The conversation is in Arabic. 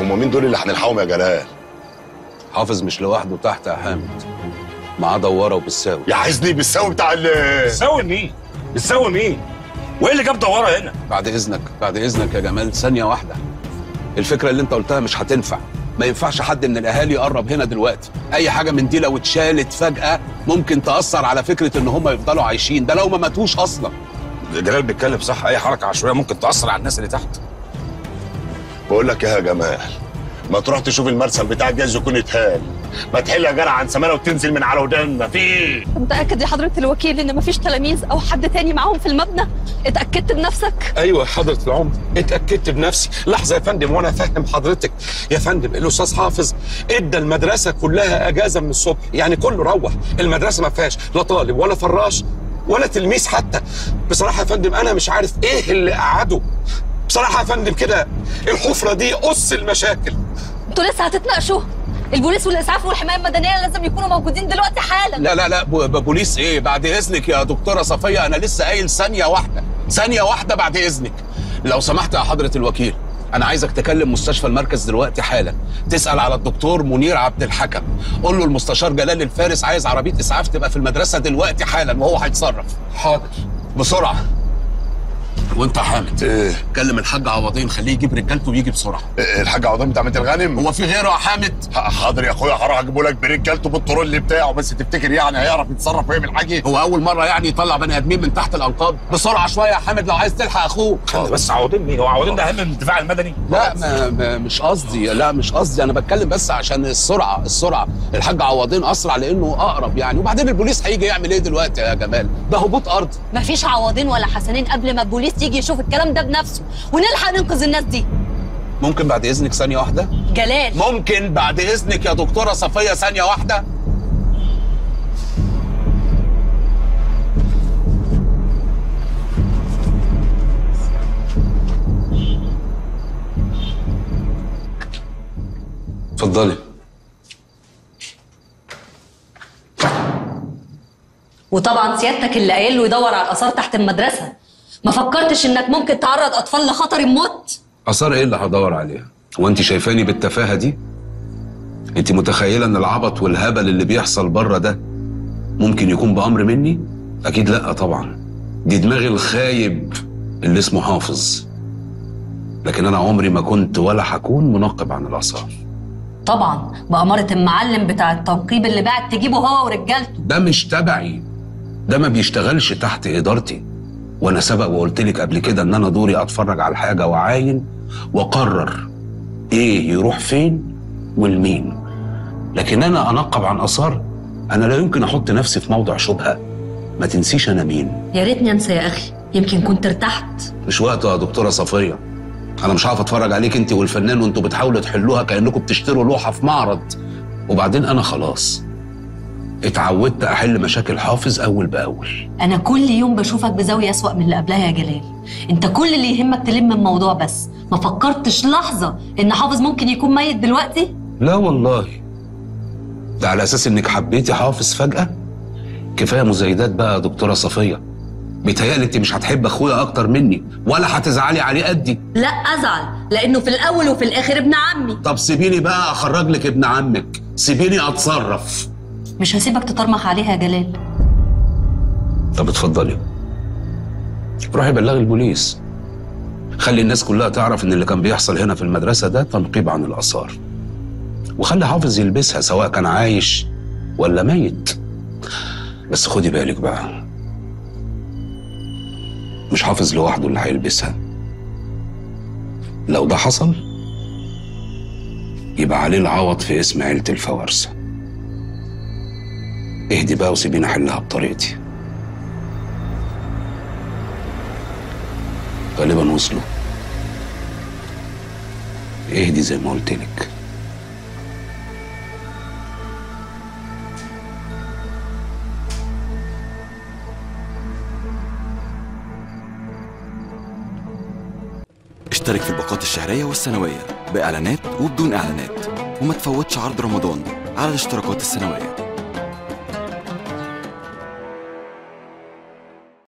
هم مين دول اللي هنلحقهم يا جلال؟ حافظ مش لوحده تحت يا حامد، معاه دواره وبساوي. يا حزني بالساوي بتاع بتساوي مين؟ بتساوي مين؟ وايه اللي جاب دواره هنا؟ بعد اذنك يا جمال، ثانيه واحده. الفكره اللي انت قلتها مش هتنفع، ما ينفعش حد من الاهالي يقرب هنا دلوقتي. اي حاجه من دي لو اتشالت فجاه ممكن تاثر على فكره ان هم يفضلوا عايشين، ده لو ما ماتوش اصلا. جلال بيتكلم صح، اي حركه عشوائيه ممكن تاثر على الناس اللي تحت. بقول لك ايه يا جمال، ما تروح تشوف المرسم بتاعك جايز يكون اتهان. ما تحل يا جرع عن سمانه وتنزل من على ودنا في ايه؟ متأكد يا حضرة الوكيل ان مفيش تلاميذ او حد تاني معاهم في المبنى؟ اتأكدت بنفسك؟ ايوه يا حضره العمر، اتاكدت بنفسي. لحظه يا فندم وانا فاهم حضرتك. يا فندم الاستاذ حافظ ادى المدرسه كلها اجازه من الصبح، يعني كله روح. المدرسه ما فيهاش لا طالب ولا فراش ولا تلميذ حتى. بصراحه يا فندم انا مش عارف ايه اللي قعده. بصراحه يا فندم كده الحفره دي قص المشاكل. انتوا لسه هتتناقشوا؟ البوليس والاسعاف والحمايه المدنيه لازم يكونوا موجودين دلوقتي حالا. لا بوليس ايه؟ بعد اذنك يا دكتوره صفيه، انا لسه قايل ثانيه واحده بعد اذنك. لو سمحت يا حضره الوكيل، انا عايزك تكلم مستشفى المركز دلوقتي حالا، تسال على الدكتور منير عبد الحكم. قول له المستشار جلال الفارس عايز عربيه اسعاف تبقى في المدرسه دلوقتي حالا وهو هيتصرف. حاضر بسرعه. وانت يا حامد ايه؟ كلم الحاج عوضين، خليه يجيب رجالته ويجي بسرعه. الحاج عوضين بتاع بنت الغانم؟ هو في غيره يا حامد؟ حاضر يا اخويا، هروح اجيبه لك برجالته بالطرول بتاعه. بس تفتكر يعني هيعرف يتصرف ويعمل حاجه؟ هو اول مره يعني يطلع بني ادمين من تحت الانقاض؟ بسرعه شويه يا حامد لو عايز تلحق اخوه. بس عوضين مين؟ هو عوضين ده اهم من الدفاع المدني؟ لا مش قصدي، انا بتكلم بس عشان السرعه. الحاج عوضين اسرع لانه اقرب يعني، وبعدين البوليس هيجي يعمل ايه دلوقتي يا جمال؟ ده هبوط ارض. مفيش عوضين ولا حسنين قبل ما البوليس يجي يشوف الكلام ده بنفسه ونلحق ننقذ الناس دي. ممكن بعد اذنك ثانيه واحده؟ جلال ممكن بعد اذنك يا دكتوره صفيه ثانيه واحده؟ اتفضلي. وطبعا سيادتك اللي قايل له يدور على الاثار تحت المدرسه، ما فكرتش انك ممكن تعرض اطفال لخطر الموت؟ اثار ايه اللي هدور عليها؟ وانت شايفاني بالتفاهه دي؟ انت متخيله ان العبط والهبل اللي بيحصل بره ده ممكن يكون بامر مني؟ اكيد لا طبعا، دي دماغ الخايب اللي اسمه حافظ. لكن انا عمري ما كنت ولا هكون منقب عن الاثار. طبعا بأمارة المعلم بتاع التنقيب اللي بعت تجيبه هو ورجالته. ده مش تبعي، ده ما بيشتغلش تحت ادارتي. وانا سبق وقلت لك قبل كده ان انا دوري اتفرج على الحاجه واعاين واقرر ايه يروح فين والمين. لكن انا انقب عن اثار؟ انا لا يمكن احط نفسي في موضع شبهه. ما تنسيش انا مين. يا ريتني انسى يا اخي، يمكن كنت ارتحت. مش وقته يا دكتوره صفيه. انا مش هعرف اتفرج عليك انت والفنان وانتوا بتحاولوا تحلوها كانكم بتشتروا لوحه في معرض. وبعدين انا خلاص اتعودت احل مشاكل حافظ اول باول. انا كل يوم بشوفك بزاويه اسوأ من اللي قبلها يا جلال. انت كل اللي يهمك تلم الموضوع بس، ما فكرتش لحظه ان حافظ ممكن يكون ميت دلوقتي؟ لا والله، ده على اساس انك حبيتي حافظ فجاه. كفايه مزايدات بقى يا دكتوره صفيه. بيتهيألي انت مش هتحب اخويا اكتر مني ولا هتزعلي عليه قدي. لا ازعل، لانه في الاول وفي الاخر ابن عمي. طب سيبيني بقى اخرج لك ابن عمك، سيبيني اتصرف. مش هسيبك تطرمخ عليها يا جلال. طب اتفضلي، روحي بلغي البوليس، خلي الناس كلها تعرف ان اللي كان بيحصل هنا في المدرسه ده تنقيب عن الاثار، وخلي حافظ يلبسها سواء كان عايش ولا ميت. بس خدي بالك بقى، مش حافظ لوحده اللي هيلبسها. لو ده حصل يبقى عليه العوض في اسم عيلة الفوارسة. اهدي بقى وسيبيني احلها بطريقتي. غالبا وصلوا. اهدي زي ما قلت لك. اشترك في الباقات الشهرية والسنوية بإعلانات وبدون إعلانات، وما تفوتش عرض رمضان على الاشتراكات السنوية.